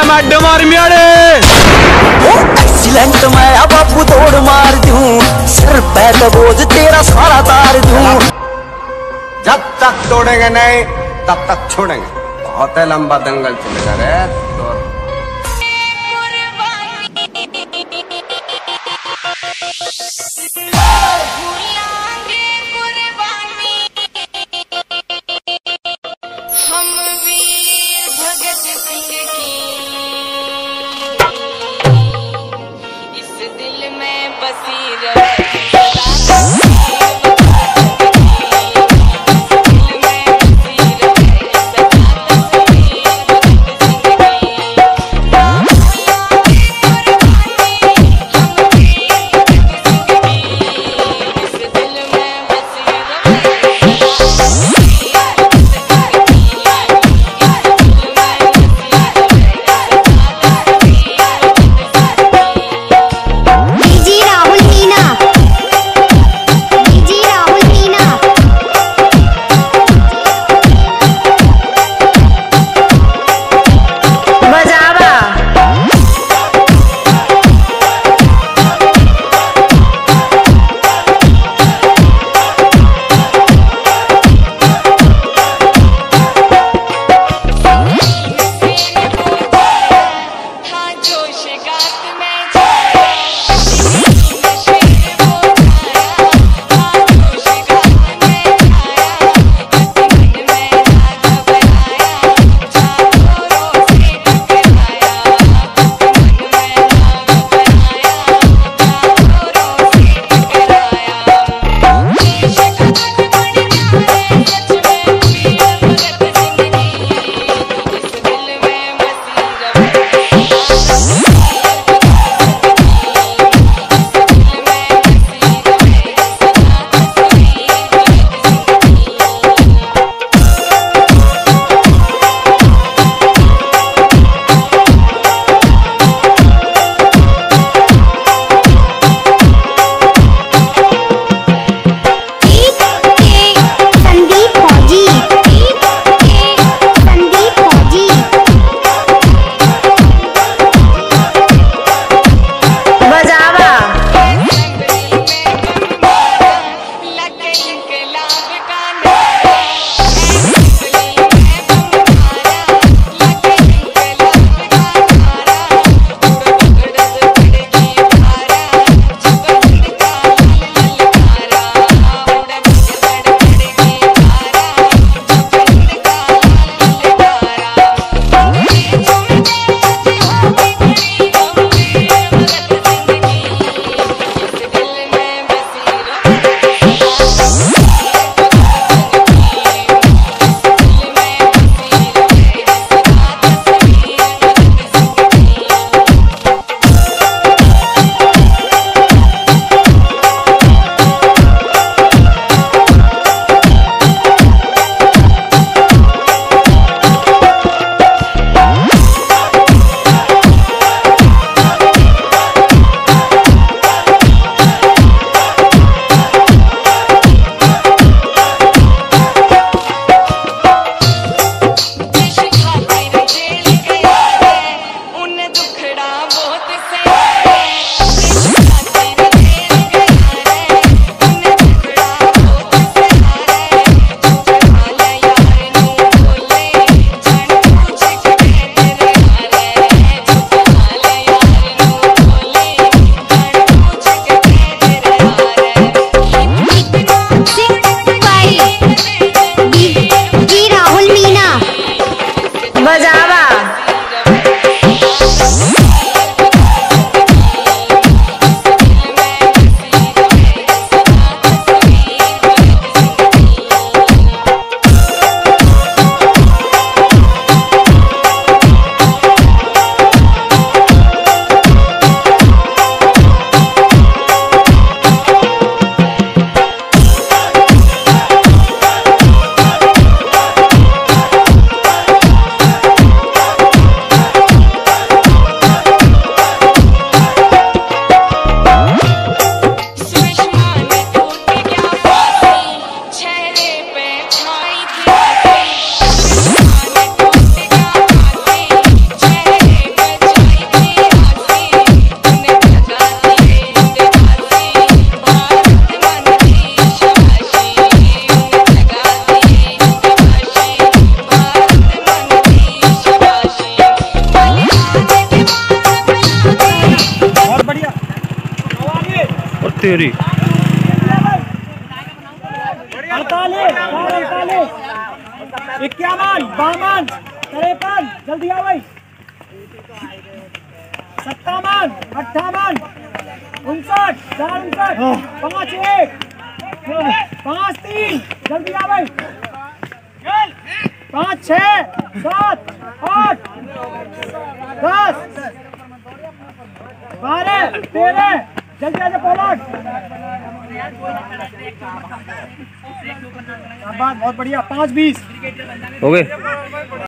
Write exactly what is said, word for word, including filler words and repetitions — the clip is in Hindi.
मड मार मियाड़े एक्सीलेंट मैं अब बाबू तोड़ मार दूं, सर पे तो बोझ तेरा सारा तार दूं। जब तक तोड़ेंगे नहीं तब तक छोड़ेंगे। बहुत लंबा दंगल चलेगा रे तो। राहुल मीना। तेरी अड़तालीस अड़तालीस इक्यावन बावन तिरपन जल्दी आओ भाई सत्तावन अट्ठावन उनसठ चार उनसठ पाँच एक पाँच तीन जल्दी आओ भाई पाँच छः सात आठ दस बारह तेरह जल्दी आजा पोलट बहुत बढ़िया पाँच बीस हो गए।